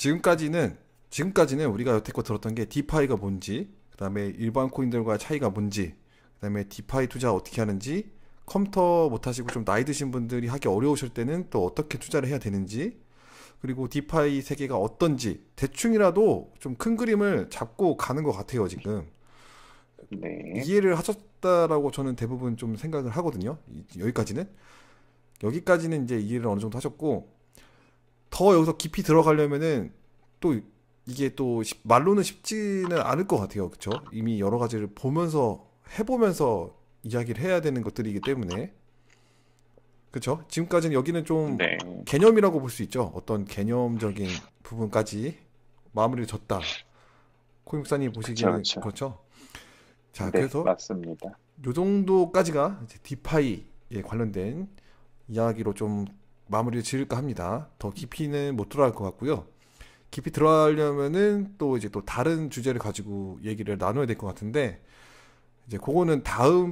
지금까지는 우리가 여태껏 들었던 게 디파이가 뭔지, 그다음에 일반 코인들과 차이가 뭔지, 그다음에 디파이 투자 어떻게 하는지, 컴퓨터 못 하시고 좀 나이 드신 분들이 하기 어려우실 때는 또 어떻게 투자를 해야 되는지, 그리고 디파이 세계가 어떤지 대충이라도 좀 큰 그림을 잡고 가는 것 같아요, 지금. 네. 이해를 하셨다라고 저는 대부분 좀 생각을 하거든요. 여기까지는. 여기까지는 이제 이해를 어느 정도 하셨고, 더 여기서 깊이 들어가려면은 또 이게 또 말로는 쉽지는 않을 것 같아요. 그쵸? 이미 여러 가지를 보면서, 해보면서 이야기를 해야 되는 것들이기 때문에. 그쵸? 지금까지는 여기는 좀 네. 개념이라고 볼 수 있죠. 어떤 개념적인 부분까지 마무리를 졌다. 코믹사님 그쵸, 보시기에는 그쵸. 그렇죠. 자, 네, 그래서 맞습니다. 요 정도까지가 이제 디파이에 관련된 이야기로 좀 마무리를 지을까 합니다. 더 깊이는 못 들어갈 것 같고요. 깊이 들어가려면은 또 이제 또 다른 주제를 가지고 얘기를 나눠야 될 것 같은데, 이제 그거는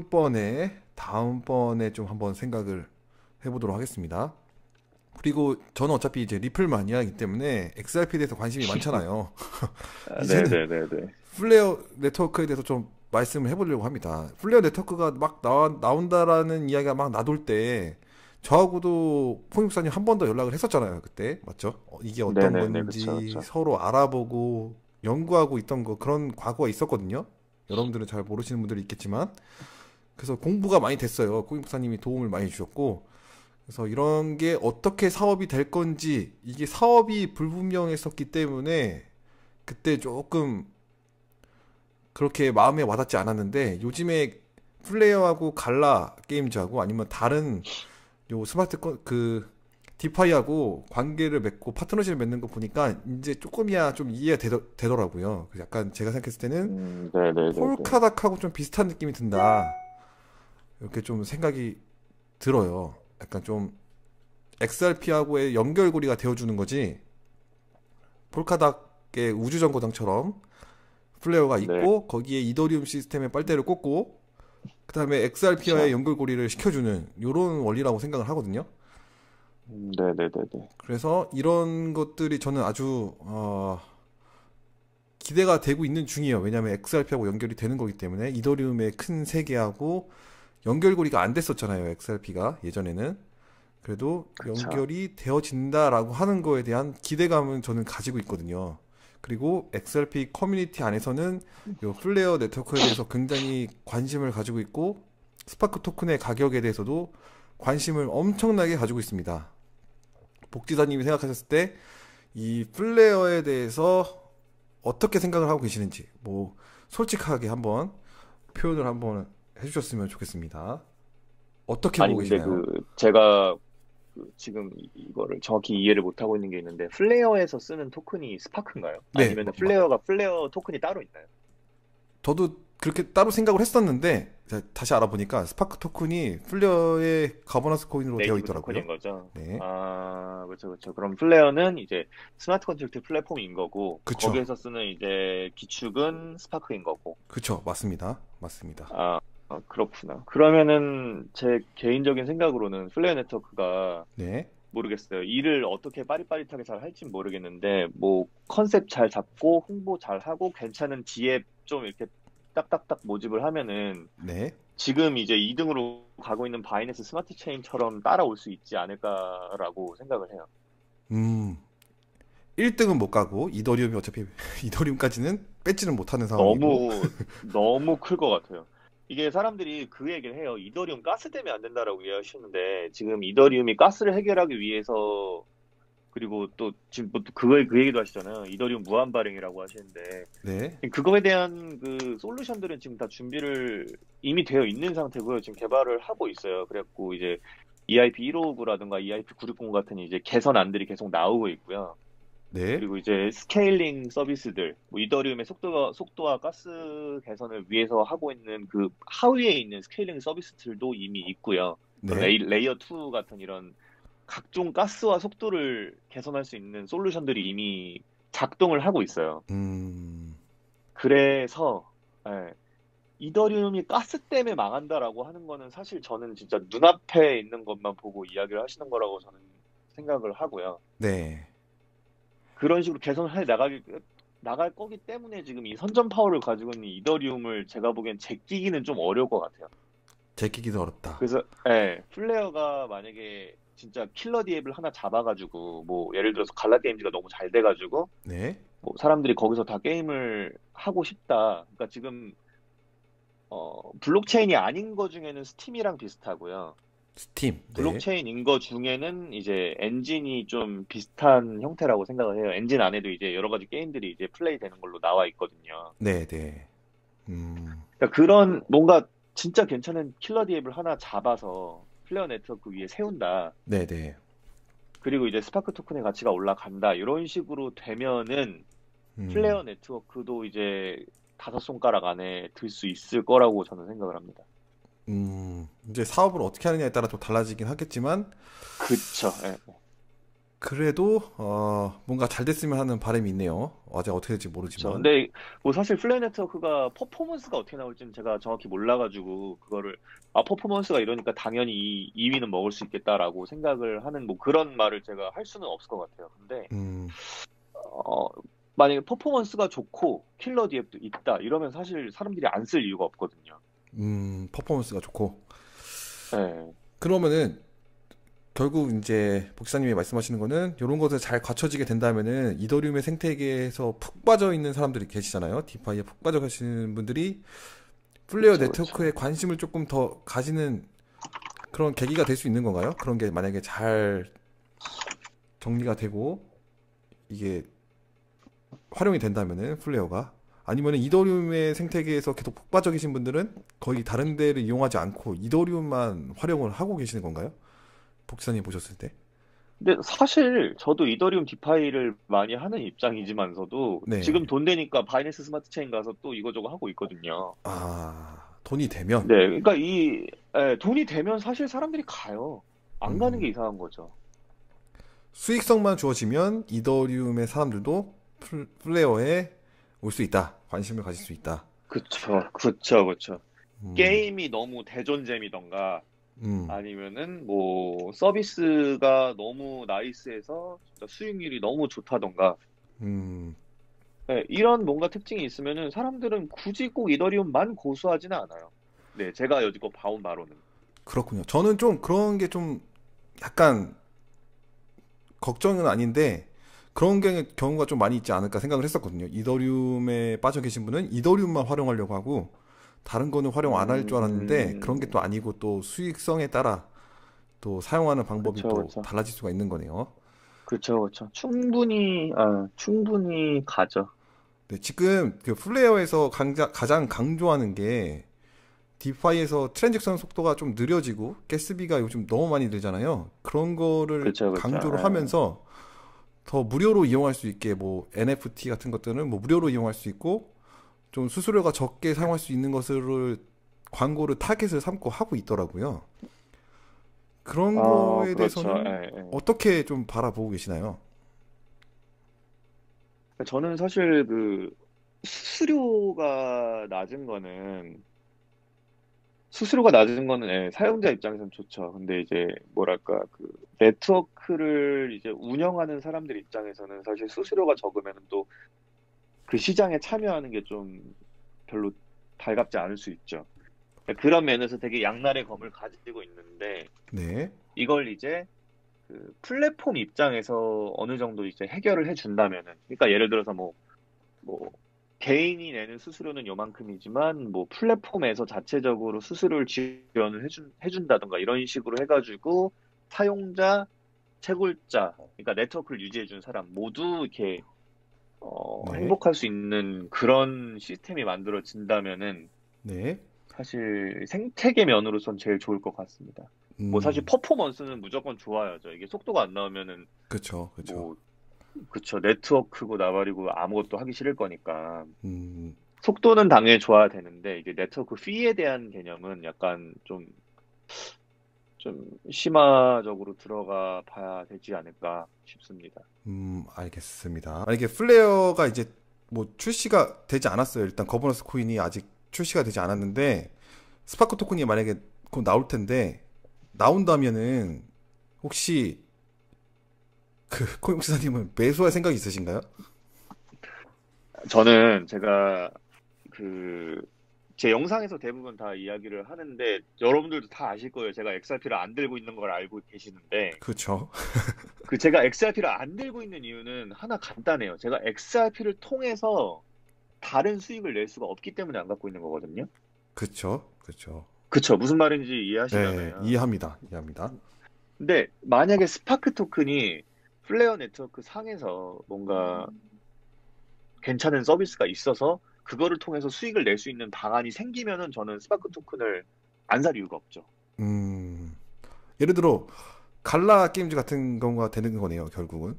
다음번에 좀 한번 생각을 해보도록 하겠습니다. 그리고 저는 어차피 이제 리플 마니아이기 때문에 XRP에 대해서 관심이 많잖아요. 아, 이제는 네네네네. 플레어 네트워크에 대해서 좀 말씀을 해보려고 합니다. 플레어 네트워크가 막 나온다라는 이야기가 막 나돌 때 저하고도 포육사님 한 번 더 연락을 했었잖아요. 그때 맞죠? 이게 어떤 네네네, 그쵸, 건지 그쵸. 서로 알아보고 연구하고 있던 거 그런 과거가 있었거든요. 여러분들은 잘 모르시는 분들이 있겠지만 그래서 공부가 많이 됐어요. 포육사님이 도움을 많이 주셨고 그래서 이런 게 어떻게 사업이 될 건지 이게 사업이 불분명했었기 때문에 그때 조금 그렇게 마음에 와닿지 않았는데 요즘에 플레이어하고 갈라 게임즈하고 아니면 다른 요 그 디파이하고 관계를 맺고 파트너십을 맺는 거 보니까 이제 조금이야 좀 이해가 되더라고요. 그래서 약간 제가 생각했을 때는 네네네네. 폴카닥하고 좀 비슷한 느낌이 든다. 이렇게 좀 생각이 들어요. 약간 좀 XRP하고의 연결고리가 되어주는 거지. 폴카닥의 우주정거장처럼 플레이어가 네, 있고 거기에 이더리움 시스템에 빨대를 꽂고 그다음에 XRP와의 그쵸. 연결고리를 시켜주는 이런 원리라고 생각을 하거든요. 네네네네. 그래서 이런 것들이 저는 아주 기대가 되고 있는 중이에요. 왜냐하면 XRP하고 연결이 되는 거기 때문에 이더리움의 큰 세계하고 연결고리가 안 됐었잖아요. XRP가 예전에는. 그래도 그쵸. 연결이 되어진다라고 하는 거에 대한 기대감은 저는 가지고 있거든요. 그리고 XRP 커뮤니티 안에서는 요 플레어 네트워크에 대해서 굉장히 관심을 가지고 있고 스파크 토큰의 가격에 대해서도 관심을 엄청나게 가지고 있습니다. 복지사님이 생각하셨을 때 이 플레어에 대해서 어떻게 생각을 하고 계시는지 뭐 솔직하게 한번 표현을 한번 해주셨으면 좋겠습니다. 어떻게 아니, 보고 근데 계시나요? 제가 지금 이거를 정확히 이해를 못하고 있는 게 있는데, 플레어에서 쓰는 토큰이 스파크인가요? 네, 아니면 플레어가 플레어 토큰이 따로 있나요? 저도 그렇게 따로 생각을 했었는데 다시 알아보니까 스파크 토큰이 플레어의 가버넌스 코인으로 되어 네이티브 있더라고요. 토큰인 거죠. 네, 아, 그렇죠, 그렇죠. 그럼 플레어는 이제 스마트 컨트랙트 플랫폼인 거고, 그쵸, 거기에서 쓰는 이제 기축은 스파크인 거고. 그쵸, 맞습니다, 맞습니다. 아, 그렇구나. 그러면은 제 개인적인 생각으로는 플레어 네트워크가 네, 모르겠어요. 일을 어떻게 빠릿빠릿하게 잘 할진 모르겠는데, 뭐 컨셉 잘 잡고 홍보 잘 하고 괜찮은 지앱 좀 이렇게 딱딱딱 모집을 하면은 네, 지금 이제 2등으로 가고 있는 바이낸스 스마트 체인처럼 따라올 수 있지 않을까라고 생각을 해요. 음, 1등은 못 가고 이더리움이 어차피 이더리움까지는 뺏지는 못하는 상황이고, 너무 클 것 같아요. 이게 사람들이 그 얘기를 해요. 이더리움 가스 때문에 안 된다라고 이해하시는데, 지금 이더리움이 가스를 해결하기 위해서, 그리고 또 지금 뭐 그 얘기도 하시잖아요. 이더리움 무한 발행이라고 하시는데, 네, 그거에 대한 그 솔루션들은 지금 다 준비를 이미 되어 있는 상태고요. 지금 개발을 하고 있어요. 그래갖고 이제 EIP 159라든가 EIP 960 같은 이제 개선안들이 계속 나오고 있고요. 네, 그리고 이제 스케일링 서비스들, 뭐 이더리움의 속도와 가스 개선을 위해서 하고 있는 그 하위에 있는 스케일링 서비스들도 이미 있고요. 또 네, 레이어 2 같은 이런 각종 가스와 속도를 개선할 수 있는 솔루션들이 이미 작동을 하고 있어요. 음, 그래서 예, 이더리움이 가스 때문에 망한다라고 하는 거는 사실 저는 진짜 눈앞에 있는 것만 보고 이야기를 하시는 거라고 저는 생각을 하고요. 네, 그런 식으로 개선해 나갈 거기 때문에 지금 이 선전 파워를 가지고 있는 이더리움을 제가 보기엔 제끼기는 좀 어려울 것 같아요. 제끼기도 어렵다. 그래서 예, 플레어가 만약에 진짜 킬러 디앱을 하나 잡아가지고 뭐 예를 들어서 갈라 게임즈가 너무 잘 돼가지고 네. 뭐 사람들이 거기서 다 게임을 하고 싶다. 그러니까 지금 블록체인이 아닌 거 중에는 스팀이랑 비슷하고요. 스팀. 네. 블록체인인 거 중에는 이제 엔진이 좀 비슷한 형태라고 생각을 해요. 엔진 안에도 이제 여러 가지 게임들이 이제 플레이 되는 걸로 나와 있거든요. 네, 네. 음. 그러니까 그런 뭔가 진짜 괜찮은 킬러 디앱을 하나 잡아서 플레어 네트워크 위에 세운다. 네, 네. 그리고 이제 스파크 토큰의 가치가 올라간다. 이런 식으로 되면은 음. 플레어 네트워크도 이제 다섯 손가락 안에 들 수 있을 거라고 저는 생각을 합니다. 이제 사업을 어떻게 하느냐에 따라 좀 달라지긴 하겠지만, 그쵸. 예. 그래도, 뭔가 잘 됐으면 하는 바람이 있네요. 아직 어떻게 될지 그쵸. 모르지만. 근데 뭐 사실 플레이 네트워크가 퍼포먼스가 어떻게 나올지는 제가 정확히 몰라가지고 그거를 퍼포먼스가 이러니까 당연히 2위는 먹을 수 있겠다라고 생각을 하는 뭐 그런 말을 제가 할 수는 없을 것 같아요. 근데 음, 어, 만약에 퍼포먼스가 좋고 킬러 디앱도 있다 이러면 사실 사람들이 안 쓸 이유가 없거든요. 퍼포먼스가 좋고. 예. 그러면은, 결국 이제 복사님이 말씀하시는 거는 이런 것을 잘 갖춰지게 된다면은 이더리움의 생태계에서 푹 빠져 있는 사람들이 계시잖아요. 디파이에 푹 빠져 계시는 분들이 플레이어 그쵸, 네트워크에 그쵸. 관심을 조금 더 가지는 그런 계기가 될 수 있는 건가요? 그런 게 만약에 잘 정리가 되고 이게 활용이 된다면은 플레이어가 아니면은 이더리움의 생태계에서 계속 푹 빠져 계신 분들은 거의 다른 데를 이용하지 않고 이더리움만 활용을 하고 계시는 건가요? 복사님 보셨을 때? 근데 사실 저도 이더리움 디파이를 많이 하는 입장이지만서도 네. 지금 돈 되니까 바이낸스 스마트 체인 가서 또 이거저거 하고 있거든요. 돈이 되면 네, 그러니까 돈이 되면 사실 사람들이 가요. 안 가는 게 음, 이상한 거죠. 수익성만 주어지면 이더리움의 사람들도 플레어에 올 수 있다. 관심을 가질 수 있다. 그쵸, 그쵸, 그쵸. 음, 게임이 너무 대존잼이던가 음, 아니면은 뭐 서비스가 너무 나이스해서 진짜 수익률이 너무 좋다던가 음, 네, 이런 뭔가 특징이 있으면은 사람들은 굳이 꼭 이더리움만 고수하지는 않아요. 네, 제가 여지껏 봐온 바로는. 그렇군요. 저는 좀 그런 게 좀 약간 걱정은 아닌데 그런 경우가 좀 많이 있지 않을까 생각을 했었거든요. 이더리움에 빠져 계신 분은 이더리움만 활용하려고 하고 다른 거는 활용 안 할 줄 알았는데 그런 게 또 음, 아니고 또 수익성에 따라 또 사용하는 방법이 그쵸, 또 그쵸. 달라질 수가 있는 거네요. 그쵸, 그쵸. 충분히 가죠. 네, 지금 그 플레이어에서 가장 강조하는 게 디파이에서 트랜잭션 속도가 좀 느려지고 가스비가 요즘 너무 많이 들잖아요. 그런 거를 그쵸, 그쵸. 강조를 하면서 더 무료로 이용할 수 있게 뭐 NFT 같은 것들은 뭐 무료로 이용할 수 있고 좀 수수료가 적게 사용할 수 있는 것을 광고를 타겟을 삼고 하고 있더라고요. 그런 거에 그렇죠. 대해서는 예, 예. 어떻게 좀 바라보고 계시나요? 저는 사실 그 수수료가 낮은 거는 수수료가 낮은 거는 사용자 입장에서는 좋죠. 근데 이제 뭐랄까 그 네트워크를 이제 운영하는 사람들 입장에서는 사실 수수료가 적으면 또 그 시장에 참여하는 게 좀 별로 달갑지 않을 수 있죠. 그런 면에서 되게 양날의 검을 가지고 있는데 네, 이걸 이제 그 플랫폼 입장에서 어느 정도 이제 해결을 해준다면은 그러니까 예를 들어서 뭐 개인이 내는 수수료는 요만큼이지만 뭐 플랫폼에서 자체적으로 수수료를 지원을 해준다던가 이런 식으로 해가지고 사용자, 채굴자, 그러니까 네트워크를 유지해준 사람 모두 이렇게 네, 행복할 수 있는 그런 시스템이 만들어진다면은 네, 사실 생태계 면으로선 제일 좋을 것 같습니다. 뭐 사실 음, 퍼포먼스는 무조건 좋아야죠. 이게 속도가 안 나오면은 그쵸, 그쵸. 뭐 그쵸 네트워크고 나발이고 아무것도 하기 싫을 거니까 음, 속도는 당연히 좋아야 되는데 이제 네트워크 피에 대한 개념은 약간 좀 심화적으로 들어가 봐야 되지 않을까 싶습니다. 알겠습니다. 이게 플레어가 이제 뭐 출시가 되지 않았어요. 일단 거버넌스 코인이 아직 출시가 되지 않았는데 스파크 토큰이 만약에 곧 나올 텐데 나온다면은 혹시 코인 목사님은 매수할 생각이 있으신가요? 저는 제가 그 제 영상에서 대부분 다 이야기를 하는데 여러분들도 다 아실 거예요. 제가 XRP를 안 들고 있는 걸 알고 계시는데 그렇죠. 그 제가 XRP를 안 들고 있는 이유는 하나 간단해요. 제가 XRP를 통해서 다른 수익을 낼 수가 없기 때문에 안 갖고 있는 거거든요. 그렇죠. 그렇죠. 그쵸? 무슨 말인지 네, 이해하시잖아요. 이해합니다. 이해합니다. 근데 만약에 스파크 토큰이 플레어 네트워크 상에서 뭔가 괜찮은 서비스가 있어서 그거를 통해서 수익을 낼 수 있는 방안이 생기면은 저는 스파크 토큰을 안 살 이유가 없죠. 음, 예를 들어 갈라 게임즈 같은 경우가 되는 거네요, 결국은.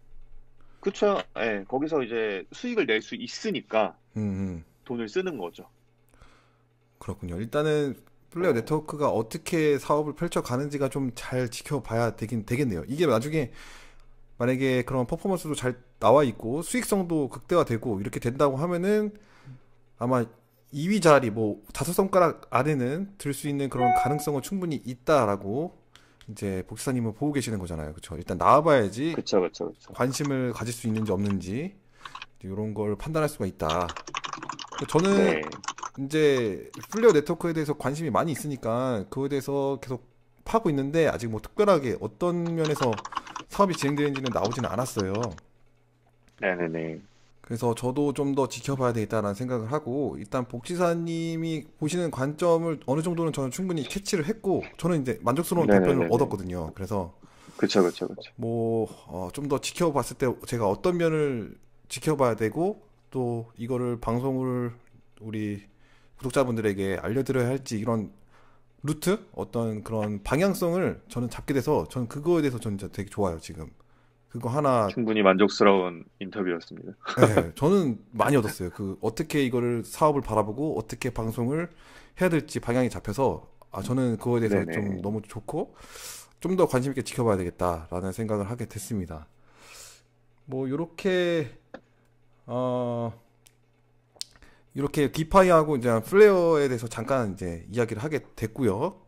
그쵸? 예, 거기서 이제 수익을 낼 수 있으니까 음, 음. 돈을 쓰는 거죠. 그렇군요. 일단은 플레이어 네트워크가 어떻게 사업을 펼쳐가는지가 좀 잘 지켜봐야 되긴 되겠네요. 이게 나중에 만약에 그런 퍼포먼스도 잘 나와 있고 수익성도 극대화되고 이렇게 된다고 하면은 아마 2위 자리 뭐 다섯 손가락 안에는 들 수 있는 그런 가능성은 충분히 있다라고 이제 복지사님은 보고 계시는 거잖아요. 그렇죠? 일단 나와봐야지 그쵸, 그쵸, 그쵸. 관심을 가질 수 있는지 없는지 이런 걸 판단할 수가 있다. 저는 네. 이제 플레이어 네트워크에 대해서 관심이 많이 있으니까 그거에 대해서 계속 파고 있는데 아직 뭐 특별하게 어떤 면에서 사업이 진행되는지는 나오지는 않았어요. 네네네. 그래서 저도 좀 더 지켜봐야 되겠다라는 생각을 하고 일단 복지사님이 보시는 관점을 어느 정도는 저는 충분히 캐치를 했고 저는 이제 만족스러운 답변을 네네네네. 얻었거든요. 그래서 그쵸, 그쵸, 그쵸. 뭐 좀 더 지켜봤을 때 제가 어떤 면을 지켜봐야 되고 또 이거를 방송을 우리 구독자분들에게 알려드려야 할지 이런 루트 어떤 그런 방향성을 저는 잡게 돼서 저는 그거에 대해서 저는 진짜 되게 좋아요 지금 그거 하나. 충분히 만족스러운 인터뷰였습니다. 네, 저는 많이 얻었어요. 그 어떻게 이거를 사업을 바라보고 어떻게 방송을 해야 될지 방향이 잡혀서 저는 그거에 대해서 좀 네네. 너무 좋고 좀 더 관심 있게 지켜봐야 되겠다라는 생각을 하게 됐습니다. 뭐 어 이렇게 디파이하고 이제 플레어에 대해서 잠깐 이제 이야기를 하게 됐고요.